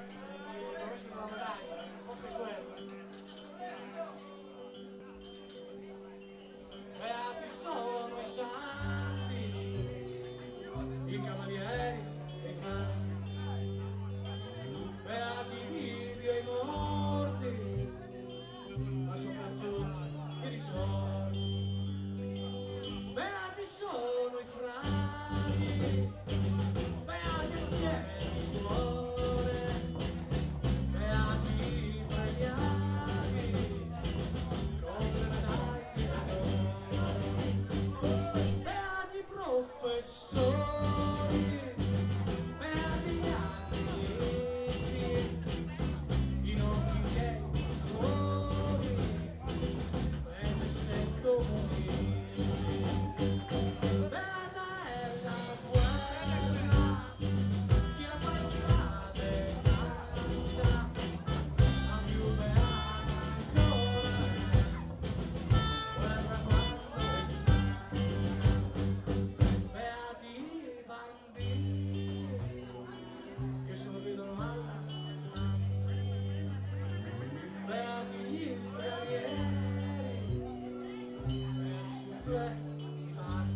il rovescio della medaglia, forse è quello. Beati sono i santi, i cavalieri e i fanti, beati i vivi e i morti, ma soprattutto i risorti. Beati sono i frati, beati il pieno suore, beati i premiati con le medaglie d'oro, beati i professori, beati gli artisti, i nonni miei fuori, specie se comunisti. Beata è la guerra, chi la fa entrare canta, ma più beata ancora guerra quando è santa. Beati i bambini che sorridono alla mamma, beati gli stranieri nel soufflé di mare.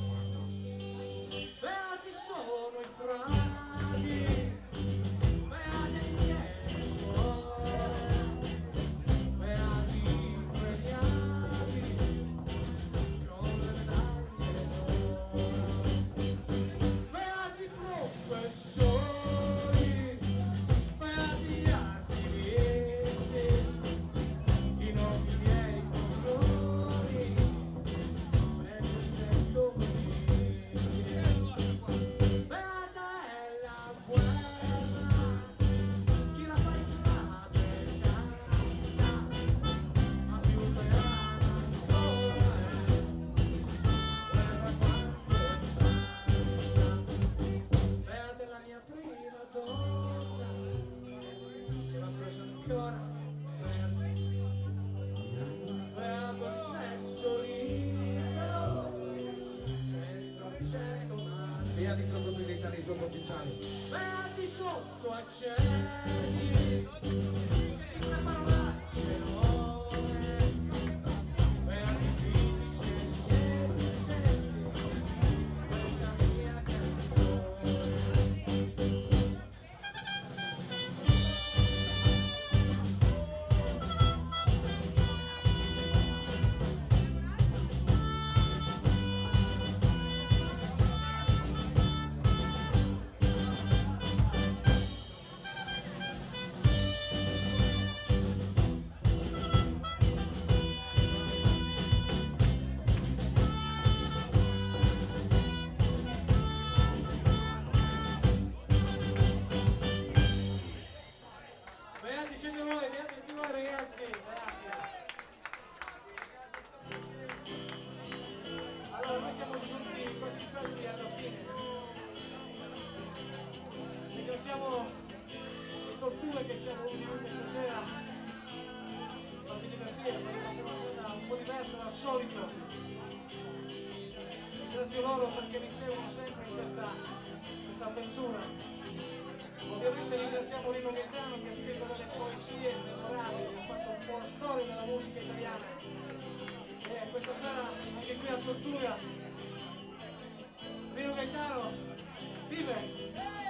Beati sono i frati, beati il pieno suore, beati i premiati con le medaglie d'oro, beati i professori, beati gli artisti, i nonni miei controlli, specie se comunisti. Beata è la guerra, chi la fa entrare canta, ma più beata ancora è guerra quando è santa. Beata è la mia prima donna, che l'ha presa ancora persa. Beato il sesso libero, senza un certo mare. Beati i sottosegretari e i sottufficiali. Beati sotto a cieli, che una parolacce nuove. Beati i critici e gli esistenti, questa mia canzone. Beati siete voi ragazzi, beati. Allora noi siamo giunti quasi quasi alla fine. Ringraziamo le torture che ci hanno unito questa sera per farvi divertire, per passare una serata un po' diversa dal solito. Ringrazio loro perché mi seguono sempre in questa avventura. Ovviamente ringraziamo Rino Gaetano che ha scritto delle poesie memorabili, ha fatto un po' la storia della musica italiana. E questa sera anche qui a Tortura Rino Gaetano vive!